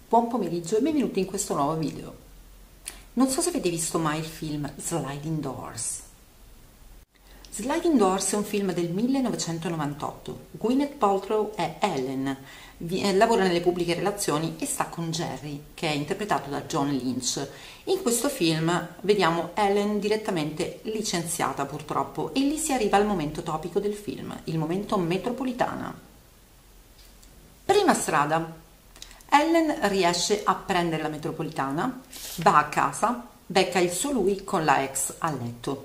Buon pomeriggio e benvenuti in questo nuovo video. Non so se avete visto mai il film Sliding Doors. Sliding Doors è un film del 1998. Gwyneth Paltrow è Ellen, lavora nelle pubbliche relazioni e sta con Jerry, che è interpretato da John Lynch. In questo film vediamo Ellen direttamente licenziata purtroppo e lì si arriva al momento topico del film, il momento metropolitana. Prima strada. Ellen riesce a prendere la metropolitana, va a casa, becca il suo lui con la ex a letto.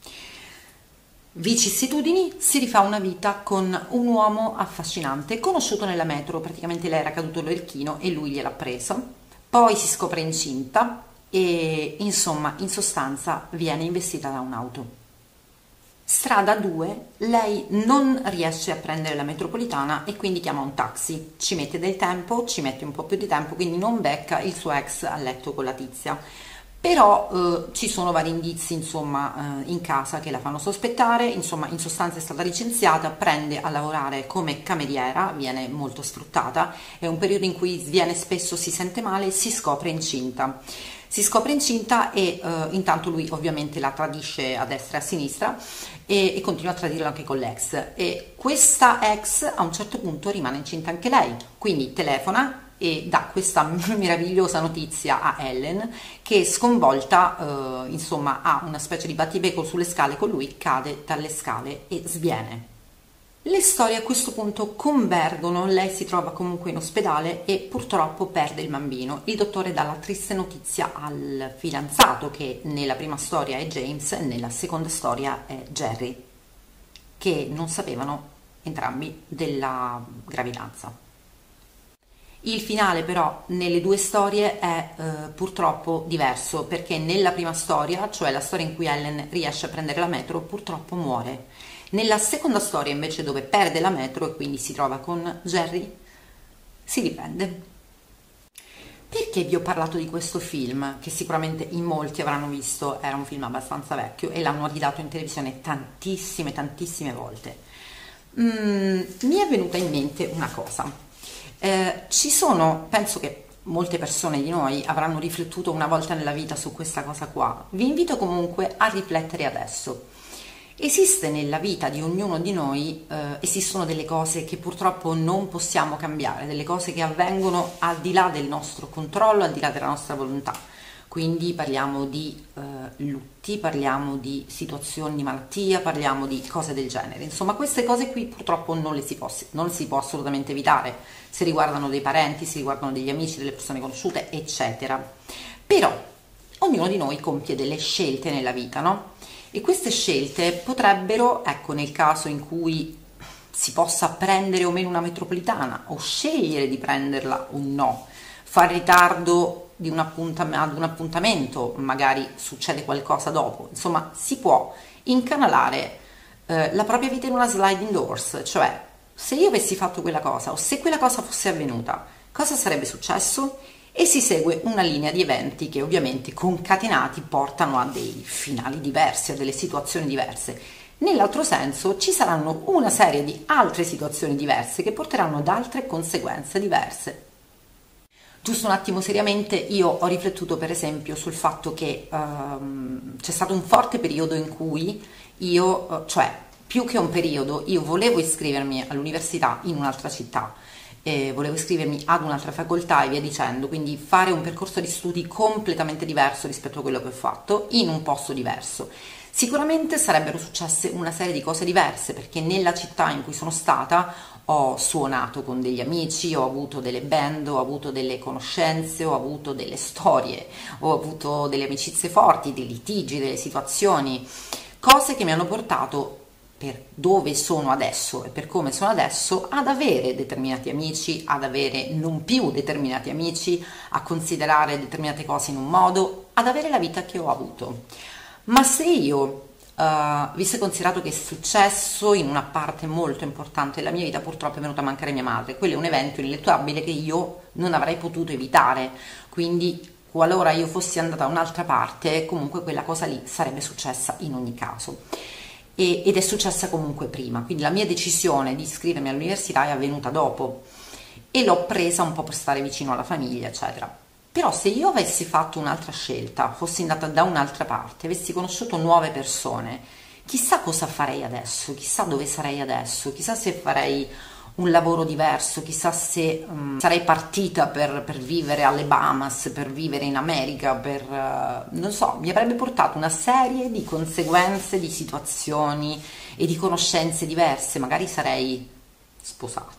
Vicissitudini, si rifà una vita con un uomo affascinante, conosciuto nella metro, praticamente lei era caduto l'orecchino e lui gliel'ha preso, poi si scopre incinta e insomma, in sostanza, viene investita da un'auto. Strada 2, lei non riesce a prendere la metropolitana e quindi chiama un taxi, ci mette del tempo, ci mette un po' più di tempo, quindi non becca il suo ex a letto con la tizia, però ci sono vari indizi insomma in casa che la fanno sospettare, insomma in sostanza è stata licenziata, prende a lavorare come cameriera, viene molto sfruttata, è un periodo in cui sviene spesso, si sente male, si scopre incinta. Si scopre incinta e intanto lui ovviamente la tradisce a destra e a sinistra e continua a tradirlo anche con l'ex, e questa ex a un certo punto rimane incinta anche lei, quindi telefona e dà questa meravigliosa notizia a Ellen, che sconvolta insomma ha una specie di battibecco sulle scale con lui, cade dalle scale e sviene. Le storie a questo punto convergono, lei si trova comunque in ospedale e purtroppo perde il bambino. Il dottore dà la triste notizia al fidanzato, che nella prima storia è James e nella seconda storia è Jerry, che non sapevano entrambi della gravidanza. Il finale però nelle due storie è purtroppo diverso, perché nella prima storia, cioè la storia in cui Ellen riesce a prendere la metro, purtroppo muore. Nella seconda storia invece, dove perde la metro e quindi si trova con Jerry, si riprende. Perché vi ho parlato di questo film, che sicuramente in molti avranno visto, era un film abbastanza vecchio e l'hanno ridato in televisione tantissime volte. Mi è venuta in mente una cosa. Ci sono, penso che molte persone di noi avranno riflettuto una volta nella vita su questa cosa qua. Vi invito comunque a riflettere adesso. Esiste nella vita di ognuno di noi, esistono delle cose che purtroppo non possiamo cambiare, delle cose che avvengono al di là del nostro controllo, al di là della nostra volontà. Quindi parliamo di lutti, parliamo di situazioni di malattia, parliamo di cose del genere. Insomma, queste cose qui purtroppo non si può assolutamente evitare, se riguardano dei parenti, si riguardano degli amici, delle persone conosciute, eccetera. Però ognuno di noi compie delle scelte nella vita, no? E queste scelte potrebbero, ecco, nel caso in cui si possa prendere o meno una metropolitana, o scegliere di prenderla o no, fare ritardo ad un appuntamento, magari succede qualcosa dopo, insomma si può incanalare la propria vita in una sliding doors, cioè se io avessi fatto quella cosa o se quella cosa fosse avvenuta, cosa sarebbe successo? E si segue una linea di eventi che ovviamente concatenati portano a dei finali diversi, a delle situazioni diverse. Nell'altro senso ci saranno una serie di altre situazioni diverse che porteranno ad altre conseguenze diverse. Giusto un attimo seriamente, io ho riflettuto per esempio sul fatto che c'è stato un forte periodo in cui io, cioè più che un periodo, io volevo iscrivermi all'università in un'altra città, volevo iscrivermi ad un'altra facoltà e via dicendo, quindi fare un percorso di studi completamente diverso rispetto a quello che ho fatto, in un posto diverso. Sicuramente sarebbero successe una serie di cose diverse, perché nella città in cui sono stata ho suonato con degli amici, ho avuto delle band, ho avuto delle conoscenze, ho avuto delle storie, ho avuto delle amicizie forti, dei litigi, delle situazioni, cose che mi hanno portato, per dove sono adesso e per come sono adesso, ad avere determinati amici, ad avere non più determinati amici, a considerare determinate cose in un modo, ad avere la vita che ho avuto. Ma se io, visto e considerato che è successo in una parte molto importante della mia vita, purtroppo è venuta a mancare mia madre, quello è un evento ineluttabile che io non avrei potuto evitare, quindi qualora io fossi andata da un'altra parte, comunque quella cosa lì sarebbe successa in ogni caso. Ed è successa comunque prima, quindi la mia decisione di iscrivermi all'università è avvenuta dopo e l'ho presa un po' per stare vicino alla famiglia, eccetera. Però se io avessi fatto un'altra scelta, fossi andata da un'altra parte, avessi conosciuto nuove persone, chissà cosa farei adesso, chissà dove sarei adesso, chissà se farei un lavoro diverso, chissà se sarei partita per vivere alle Bahamas, per vivere in America, non so, mi avrebbe portato una serie di conseguenze, di situazioni e di conoscenze diverse, magari sarei sposata.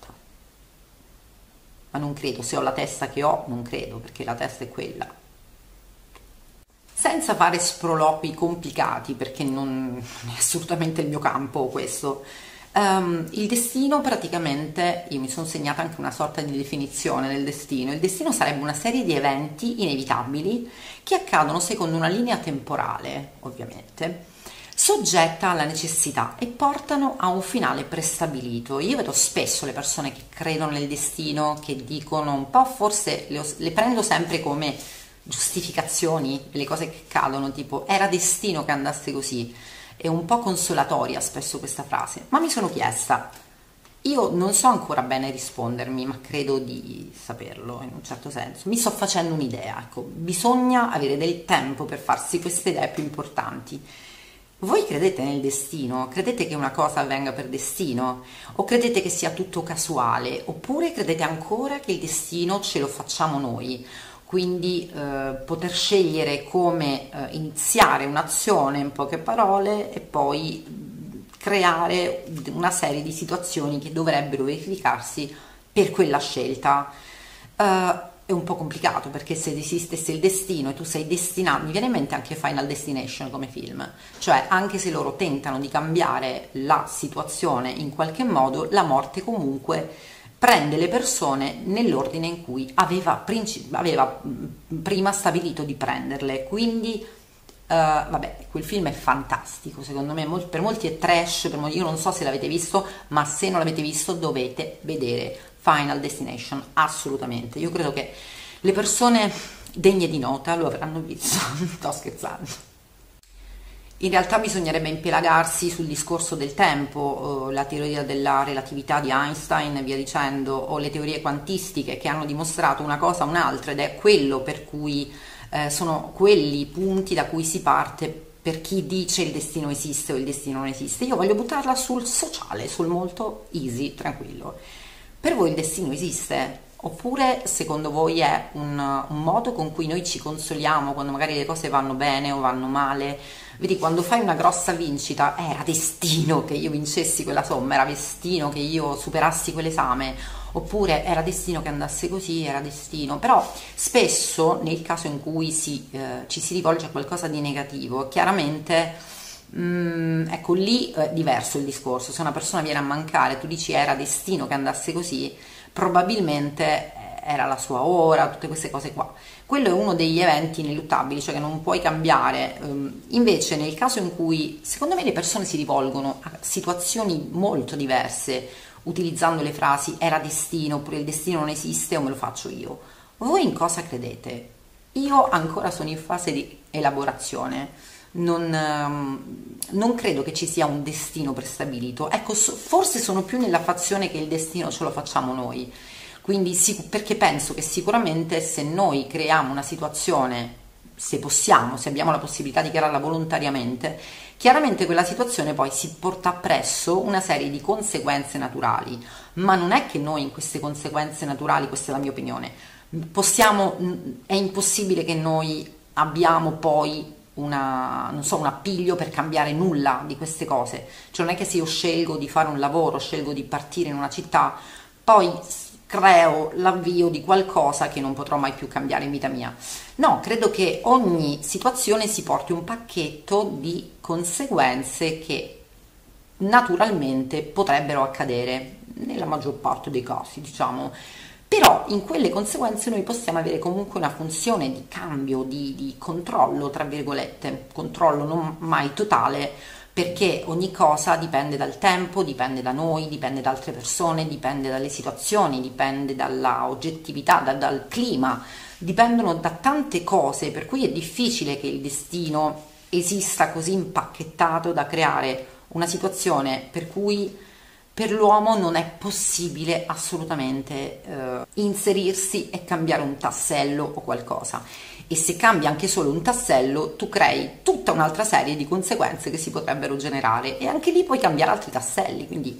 Ma non credo, se ho la testa che ho, non credo, perché la testa è quella. Senza fare sproloqui complicati, perché non è assolutamente il mio campo questo. Il destino praticamente, io mi sono segnata anche una sorta di definizione del destino. Il destino sarebbe una serie di eventi inevitabili che accadono secondo una linea temporale, ovviamente, soggetta alla necessità e portano a un finale prestabilito. Io vedo spesso le persone che credono nel destino, che dicono un po', forse le prendo sempre come giustificazioni delle cose che accadono, tipo era destino che andasse così. È un po' consolatoria spesso questa frase, ma mi sono chiesta, io non so ancora bene rispondermi, ma credo di saperlo in un certo senso. Mi sto facendo un'idea, ecco, bisogna avere del tempo per farsi queste idee più importanti. Voi credete nel destino? Credete che una cosa avvenga per destino? O credete che sia tutto casuale? Oppure credete ancora che il destino ce lo facciamo noi? Quindi poter scegliere come iniziare un'azione, in poche parole, e poi creare una serie di situazioni che dovrebbero verificarsi per quella scelta. È un po' complicato, perché se esistesse il destino e tu sei destinato, mi viene in mente anche Final Destination come film, cioè anche se loro tentano di cambiare la situazione in qualche modo, la morte comunque prende le persone nell'ordine in cui aveva prima stabilito di prenderle. Quindi vabbè, quel film è fantastico, secondo me per molti è trash, io non so se l'avete visto, ma se non l'avete visto dovete vedere Final Destination, assolutamente. Io credo che le persone degne di nota lo avranno visto. Sto scherzando. In realtà bisognerebbe impelagarsi sul discorso del tempo, la teoria della relatività di Einstein e via dicendo, o le teorie quantistiche che hanno dimostrato una cosa o un'altra, ed è quello per cui sono quelli i punti da cui si parte per chi dice il destino esiste o il destino non esiste. Io voglio buttarla sul sociale, sul molto easy, tranquillo. Per voi il destino esiste? Oppure secondo voi è un modo con cui noi ci consoliamo quando magari le cose vanno bene o vanno male? Vedi, quando fai una grossa vincita, era destino che io vincessi quella somma, era destino che io superassi quell'esame, oppure era destino che andasse così, era destino. Però spesso nel caso in cui ci si rivolge a qualcosa di negativo, chiaramente ecco, lì è diverso il discorso. Se una persona viene a mancare, tu dici era destino che andasse così, probabilmente era la sua ora, tutte queste cose qua. Quello è uno degli eventi ineluttabili, cioè che non puoi cambiare. Invece nel caso in cui, secondo me, le persone si rivolgono a situazioni molto diverse, utilizzando le frasi era destino, oppure il destino non esiste o me lo faccio io. Voi in cosa credete? Io ancora sono in fase di elaborazione, non credo che ci sia un destino prestabilito. Ecco, forse sono più nella fazione che il destino ce lo facciamo noi. Quindi perché penso che sicuramente se noi creiamo una situazione, se possiamo, se abbiamo la possibilità di crearla volontariamente, chiaramente quella situazione poi si porta appresso una serie di conseguenze naturali, ma non è che noi in queste conseguenze naturali, questa è la mia opinione, è impossibile che noi abbiamo poi non so, un appiglio per cambiare nulla di queste cose. Cioè non è che se io scelgo di fare un lavoro, scelgo di partire in una città, poi creo l'avvio di qualcosa che non potrò mai più cambiare in vita mia. No, credo che ogni situazione si porti un pacchetto di conseguenze che naturalmente potrebbero accadere nella maggior parte dei casi, diciamo. Però in quelle conseguenze noi possiamo avere comunque una funzione di cambio, di controllo, tra virgolette, controllo non mai totale, perché ogni cosa dipende dal tempo, dipende da noi, dipende da altre persone, dipende dalle situazioni, dipende dalla oggettività, dal clima, dipendono da tante cose, per cui è difficile che il destino esista così impacchettato da creare una situazione per cui per l'uomo non è possibile assolutamente inserirsi e cambiare un tassello o qualcosa. E se cambia anche solo un tassello, tu crei tutta un'altra serie di conseguenze che si potrebbero generare e anche lì puoi cambiare altri tasselli, quindi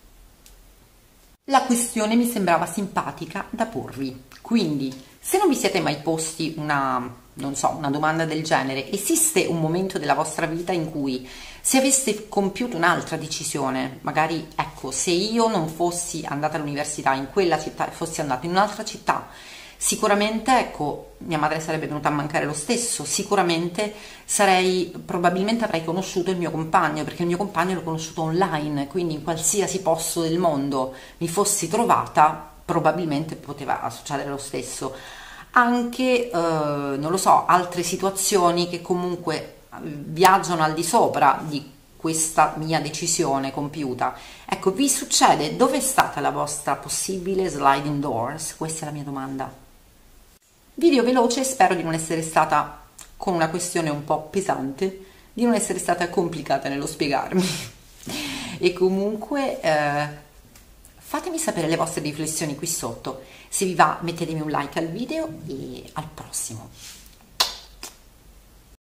la questione mi sembrava simpatica da porvi. Quindi, se non vi siete mai posti non so, una domanda del genere, esiste un momento della vostra vita in cui se aveste compiuto un'altra decisione, magari ecco, se io non fossi andata all'università in quella città e fossi andata in un'altra città, sicuramente ecco, mia madre sarebbe venuta a mancare lo stesso, sicuramente probabilmente avrei conosciuto il mio compagno, perché il mio compagno l'ho conosciuto online, quindi in qualsiasi posto del mondo mi fossi trovata, probabilmente poteva succedere lo stesso. Anche, non lo so, altre situazioni che comunque viaggiano al di sopra di questa mia decisione compiuta. Ecco, vi succede? Dove è stata la vostra possibile sliding doors? Questa è la mia domanda. Video veloce, spero di non essere stata con una questione un po' pesante, di non essere stata complicata nello spiegarmi. E comunque fatemi sapere le vostre riflessioni qui sotto. Se vi va mettetemi un like al video e al prossimo.